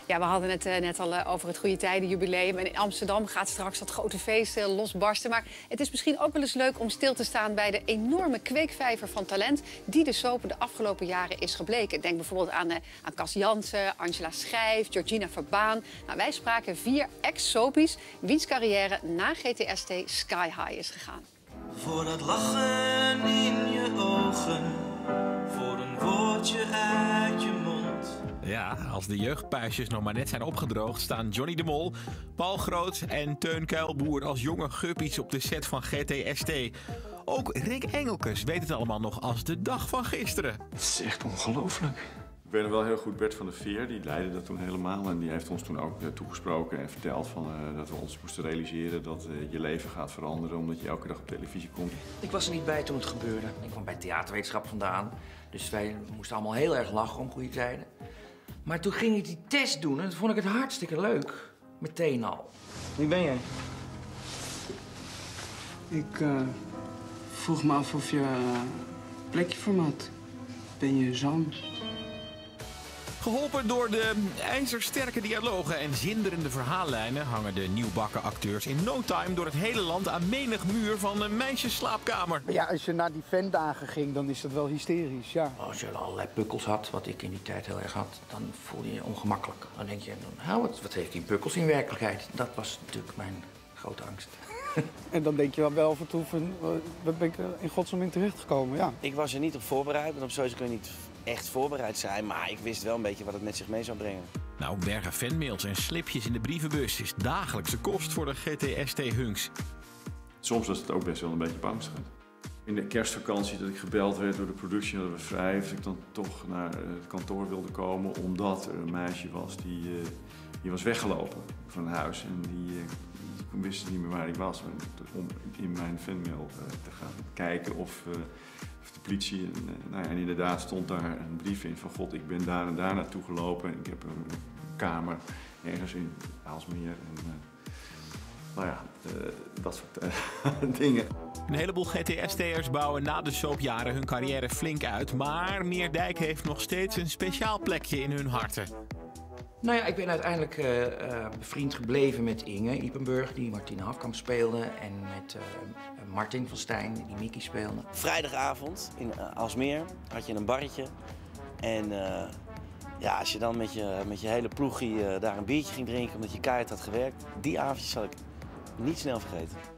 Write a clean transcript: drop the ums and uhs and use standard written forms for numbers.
Ja, we hadden het net al over het Goede Tijden jubileum. En in Amsterdam gaat straks dat grote feest losbarsten. Maar het is misschien ook wel eens leuk om stil te staan bij de enorme kweekvijver van talent die de soap de afgelopen jaren is gebleken. Denk bijvoorbeeld aan Cas Jansen, Angela Schijf, Georgina Verbaan. Nou, wij spraken 4 ex-soapies wiens carrière na GTST sky high is gegaan. Voor dat lachen in je ogen, voor een woordje uit je mond. Ja, als de jeugdpuisjes nog maar net zijn opgedroogd, staan Johnny de Mol, Paul Groot en Teun Kuilboer als jonge guppies op de set van GTST. Ook Rick Engelkes weet het allemaal nog als de dag van gisteren. Het is echt ongelooflijk. Ik weet nog wel heel goed, Bert van der Veer, die leidde dat toen helemaal. En die heeft ons toen ook toegesproken en verteld dat we ons moesten realiseren dat je leven gaat veranderen omdat je elke dag op televisie komt. Ik was er niet bij toen het gebeurde. Ik kwam bij theaterwetenschap vandaan. Dus wij moesten allemaal heel erg lachen om Goede Tijden. Maar toen ging ik die test doen en dat vond ik het hartstikke leuk. Meteen al. Wie ben jij? Ik vroeg me af of je een plekje voor me had. Ben je Zam? Geholpen door de ijzersterke dialogen en zinderende verhaallijnen hangen de nieuwbakken acteurs in no time door het hele land aan menig muur van een meisjesslaapkamer. Ja, als je naar die fandagen ging, dan is dat wel hysterisch, ja. Als je allerlei pukkels had, wat ik in die tijd heel erg had, dan voel je je ongemakkelijk. Dan denk je, wat heeft die pukkels in werkelijkheid? Dat was natuurlijk mijn grote angst. En dan denk je wel af en toe van, waar ben ik in godsnaam in terechtgekomen, ja. Ik was er niet op voorbereid, want op zoiets kun je niet echt voorbereid zijn. Maar ik wist wel een beetje wat het met zich mee zou brengen. Nou, bergen fanmails en slipjes in de brievenbus is dagelijkse kost voor de GTST-hunks. Soms was het ook best wel een beetje beangstigend. In de kerstvakantie dat ik gebeld werd door de productie, hadden we vrij, of ik dan toch naar het kantoor wilde komen, omdat er een meisje was die was weggelopen van huis. En die wist niet meer waar ik was, om in mijn fanmail te gaan kijken of de politie. En inderdaad stond daar een brief in van God, ik ben daar en daar naartoe gelopen. Ik heb een kamer ergens in Aalsmeer. Dat soort dingen. Een heleboel GTST'ers bouwen na de soapjaren hun carrière flink uit. Maar Meerdijk heeft nog steeds een speciaal plekje in hun harten. Nou ja, ik ben uiteindelijk bevriend gebleven met Inge Ipenburg, die Martine Hafkamp speelde. En met Martin van Stijn, die Mickey speelde. Vrijdagavond in Aalsmeer had je een barretje. En ja, als je dan met je hele ploegie daar een biertje ging drinken omdat je keihard had gewerkt. Die avondjes zal ik niet snel vergeten.